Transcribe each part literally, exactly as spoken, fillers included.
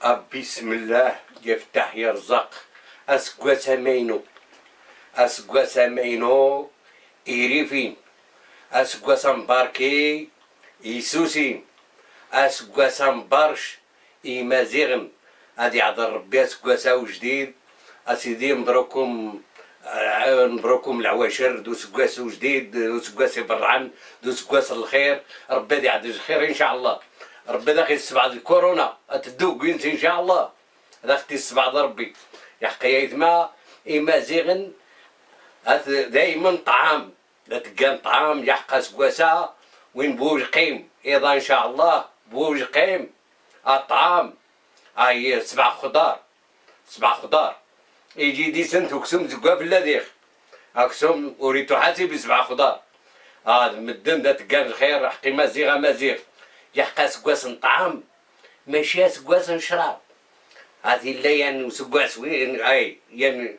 بسم الله يفتح يرزق اسكوا سمينو اسكوا سمينو إيريفين اسكوا سمباركي يسوسين اسكوا سمبرش إيمازيغن هادي عذر ربي اسكوا ساو جديد اسيدي مبروكم مبروكم العواشر دوس كواس جديد دوس كواس برعن دوس كواس الخير ربي هادي عاد الخير ان شاء الله ربي داخل السبعة الكورونا تدوق انت ان شاء الله داختي السبعة ربي يا حكاية ما إما زيغن دايما طعام لا تلقى طعام يحقا سكواسا وين بوج قيم ايضا ان شاء الله بوج قيم الطعام هاي سبع خضار سبع خضار يجي دي سنت وكسوم زكوا في اللذيخ اكسوم وريتو حاسب سبع خضار هذا مدن دا تلقى الخير حقي مزيغه مزيغ يحقا سكواس طعام ماشي سكواس شراب هذه لا يعني سكواس وين اي يعني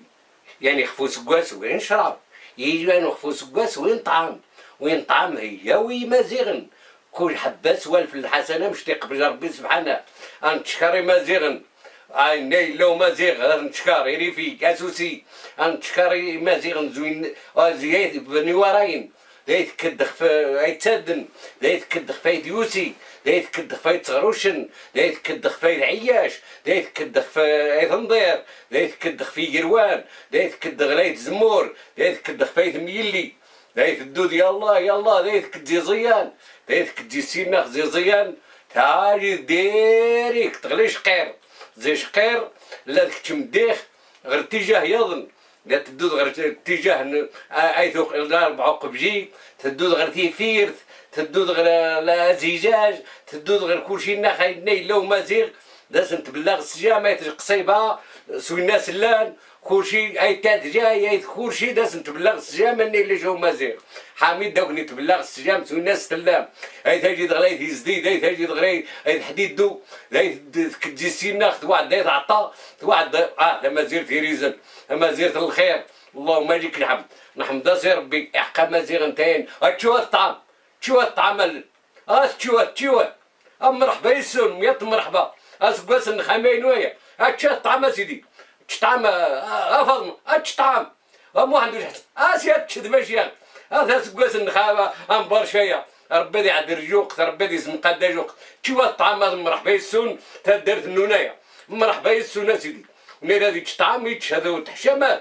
يعني خفو سكواس وين شراب يجي يعني خفو سكواس وين طعام وين طعام هي وي مزيغن كل حبه سوالف الحسنه مش تقبل ربي سبحانه انتشكري مزيغن اي ني لو مزيغ انتشكري ريفي اسوسي انتشكري مزيغن زوين زياد بني وراين لا يتكدخ في يتسدن لا يتكدخ في يوسي لا يتكدخ في تغروشن لا يتكدخ في عياش لا يتكدخ في ثنضير لا يتكدخ في يروان لا يتكدخ لا يتزمور لا يتكدخ في ميلي لا يتدود يلا يلا لا يتكدي زيان لا يتكدي سيناخ زي زيان تعالي ديريك تغلي شقير زي شقير لا تمديخ غير اتجاه يظن لا تدود غير اتجاه ايثوق الاربعه قبجي تدود غير تيفيرت تدود غير لا زجاج تدود غير كلشي ناخا نيلو مزيغ لازم تبلغ السجام ايت قصيبه سوي الناس اللان كلشي اي تات جاي اي كلشي لازم تبلغ السجام اني اللي جو مزيغ حميد دوكني تبلغ السجام سوي الناس سلام اي تجي دغلي في زديد اي تجي دغلي اي حديد دو اي تجي سيناخ واحد اي تعطى واحد اه لما زير في ريزن لما زير الخير اللهم لك الحمد نحمد ربي احقا مزيغ انتين تشوى الطعام تشوى الطعام اه تشوى تشوى مرحبا يسون ميت مرحبا اسكواس النخامين ويا اتشا الطعام سيدي تشطعم اه فاطمه اتشطعم ام واحد اسيا تشد ماشي هذا سكواس النخامه انبر شويه ربي دي عاد رجوق ربي دي زم قدا جوق تشوى الطعام مرحبا يسون تدرت النونايه مرحبا يسون سيدي ونير هذه تشطعم يتشهدوا تحشمات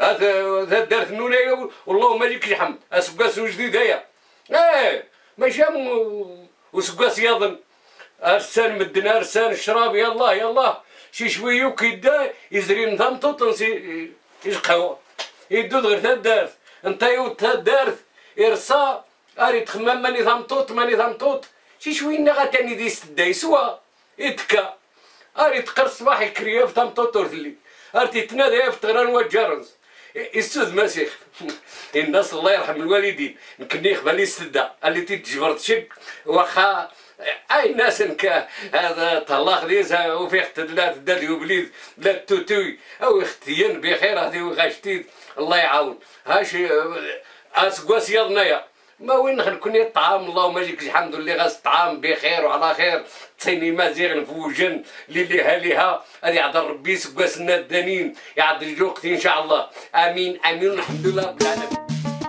هذا دارت النونايه والله لك الحمد اسكواس جديد هيا ايه ماشي وسكواس يظن ارسان مدنا ارسان الشراب يلا يلا شي شويه وكيدا يزري نظام توطنسي يشقاو يدود غير تدارت انت يو تدارت ارصا اري تخمم ما نظام توط ما نظام توط شي شويه نغا تاني دي ستدا يسوى يتكا اري تقر الصباح يكريا في تمطوط ورثلي ارتي تنادى في تغران وجرز السود مسيخ الناس الله يرحم الوالدين يمكن يخبى لي السده اللي تتجبر تشك واخا اي ناس نكا هذا طلاق ديزا وفي اختلات دادي وبليد لا توتوي او اختيان بخير هذه وغاشتيد الله يعاون هاش اسكواس يضنايا ما وين نكون الطعام اللهم لك الحمد لله غاس الطعام بخير وعلى خير تسيني مازيغ نفوجن للي هاليها هذه عاد ربي سكواس النادانين يعد الوقت ان شاء الله امين امين الحمد لله رب العالمين.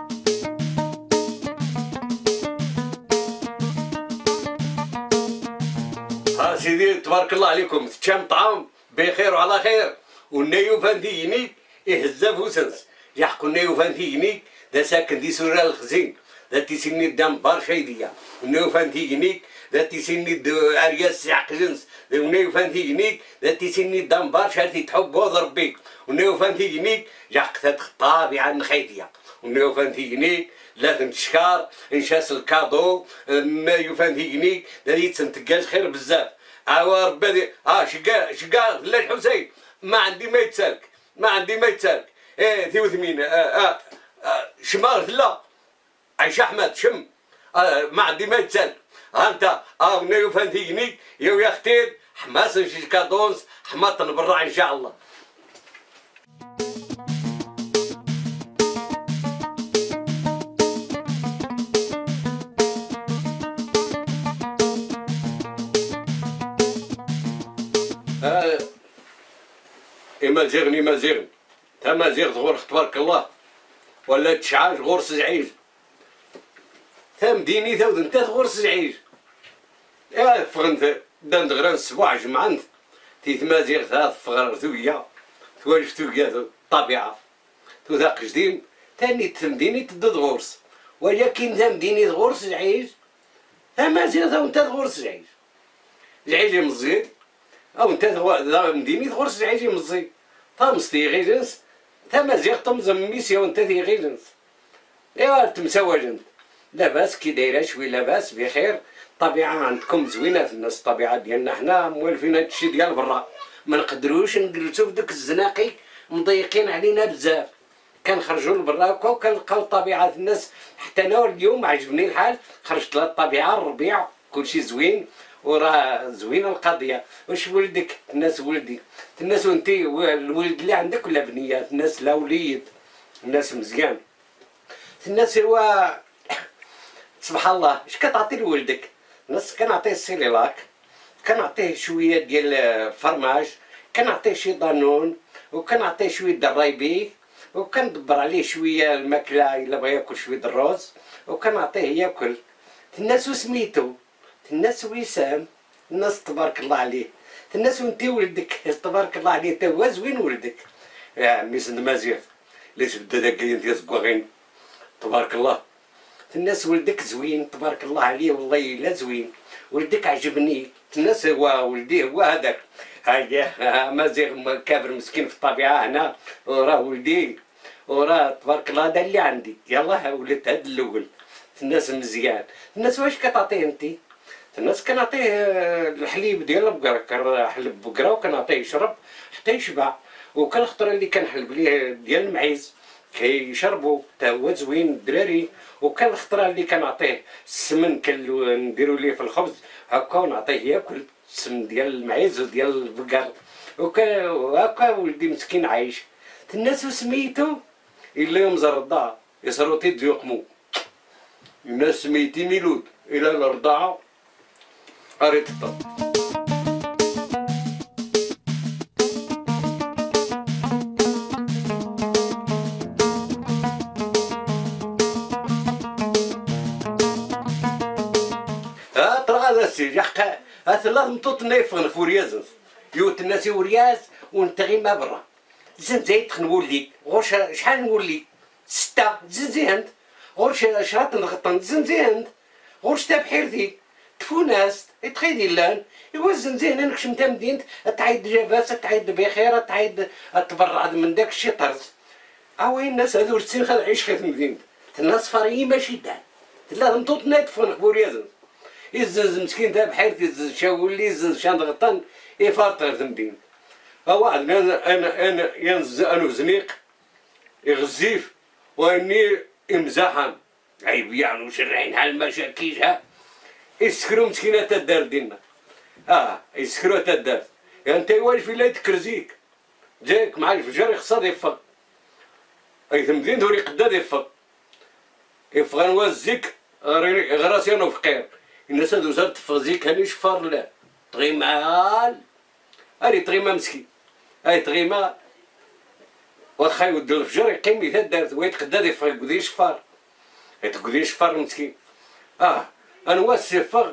ها سيدي تبارك الله عليكم تشام طعام بخير وعلى خير والنيو فانتينيك يهز فوسنس يحكوا النيو فانتينيك دا ساكن دي سورة الخزين دا تيسيني دام برشا يديا النيو فانتينيك دا تيسيني ارياس يحق جنس النيو فانتينيك دا تيسيني دام برشا تحب وضرب بيك والنيو فانتينيك يحق تخطابي عن خيتيا والنيو فانتينيك لازم تشكر انشاس الكادو ما يفانتينيك دا يتسنتقاش خير بزاف اوا ربي اه شقا شقا لا الحسين ما عندي ما يتسالك ما عندي ما يتسالك ايه ثي وثمين آه آه آه شمار لا عيش احمد شم آه ما عندي ما يتسالك ها انت اه نيو فانتينيك يو يا اختي حماس شيكادونس حماطن بالراعي ان شاء الله. آه إما زيغني ما زيغن تا ما زيغ غور تبارك الله ولا تشعاج غور سجعيج تا مديني تا ودن تا غور سجعيج يا فغنت دان دغران السبوع جمعنت تيت ما زيغ تا فغر ثويا توالف ثويا الطبيعة تو ذاق جديد تاني تمديني تدد غورس ولكن تا مديني غورس سجعيج تا ما زيغ تا ونتا غور سجعيج زعيجي مزيان او انت مديني غور سجعيجي مزيان تا مستي غيجنس تا مازيغ طمزم ميسيا وانت ذي غيجنس ايوا تمساوجنت لاباس كي دايره شوي لاباس بخير الطبيعه عندكم زوينه الناس الطبيعه ديالنا حنا موالفين هادشي ديال برا ما نقدروش نجلسو في داك الزناقي مضيقين علينا بزاف كنخرجوا لبرا هكا وكنلقاو طبيعه الناس حتى انا اليوم عجبني الحال خرجت للطبيعه الربيع كلشي زوين وراه زوينه القضيه. واش ولدك؟ الناس ولدي الناس وانت الولد اللي عندك ولا بنيات الناس لا وليد الناس مزيان الناس هو سبحان الله اش كتعطي لولدك؟ الناس كنعطيه السيليلاك كنعطيه شويه ديال الفرماج كنعطيه شي دانون وكنعطيه شويه درايبي وكندبر عليه شويه الماكله الا بغى ياكل شويه الروز وكنعطيه ياكل. الناس وسميتو الناس وسام الناس تبارك الله عليه الناس وانت ولدك تبارك الله عليه تا هو زوين ولدك يا عمي سند مازيغ اللي تبدا داك انت زكواغين تبارك الله الناس ولدك زوين تبارك الله عليه والله الا زوين ولدك عجبني الناس هو ولدي هو هذاك هيا مازيغ كابر مسكين في الطبيعه هنا وراه ولدي وراه تبارك الله هذا اللي عندي يلاه ولد هذا الاول الناس مزيان. الناس واش كتعطيه انت؟ الناس كنعطيه الحليب ديال البقره كنحلب بقره وكنعطيه يشرب حتى يشبع وكان الخطره اللي كنحلب ليه ديال المعيز كيشربوا حتى هو زوين الدراري وكان الخطره اللي كنعطيه السمن كنديروا ليه في الخبز هكا ونعطيه ياكل السمن ديال المعيز وديال البقر وهكا ولدي مسكين عايش. الناس وسميتو الا يوم زردا يسروتي تيقمو الناس سميتي ميلود الى الرضاعه قريت الطب. ها طرا هذا السيد يحقا هذا لازم توطنا يفغن فورياز يوت الناس ورياز وانت غير ما برا زين زايد نولي غوش شحال نولي ستة زنزينت غوش شراط نغطن زنزينت غوش تا بحيرتي تفوناست يتخيدي لان يوزن زين انك شمت مدينت تعيد جاباس تعيد بخير تعيد تبرع من داك الشي طرز اوين الناس هذو السين خل عيش خيط مدينت الناس فري ماشي دان لا نطوط نتفون بوريازن يزز مسكين تا بحيرتي شاولي يزز شان غطان يفارطر مدينت واحد انا انا انا ينز انا زنيق يغزيف واني امزاحا عيب يعني وشرعين حال ما شاكيشها يسكرو مسكينه تا الدار ديالنا اه يسكرو تا الدار يعني انت واقف الا يتكرزيك جايك مع الفجر يخصها يفق اي تمدين دوري قداد يفق يفغ نوزيك غراسي انا فقير الناس هادو زاد تفغزيك هاني شفار لا طغيمال هاني طغيمه مسكين هاي طغيمه واخا يود الفجر يقيم لي تا الدار ويتقداد يفغ يقودي شفار يتقودي شفار مسكين اه انا واسفغ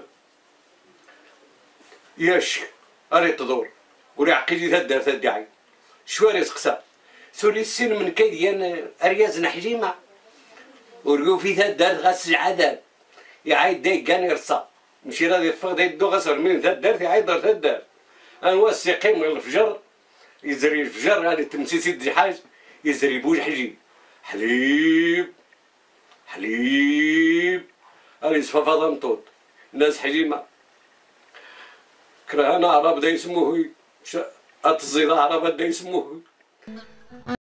ياش اري تدور وري عقيدي تدار تدعي شواري سقسا سوري السين من كيديان ارياز نحجيمه وريو في تدار غاس العذاب يعيد داي كان يرصا مشي راضي يفغ داي دو غسر من تدار يعيد دار تدار انا واسي قيم الفجر يزري الفجر هذه تمسيسي الدحاج يزري بوج حجي حليب حليب هاني صفافا ضمطوط الناس حجيمة كرهنا عرب دا يسموه أتزيد عرب دا يسموه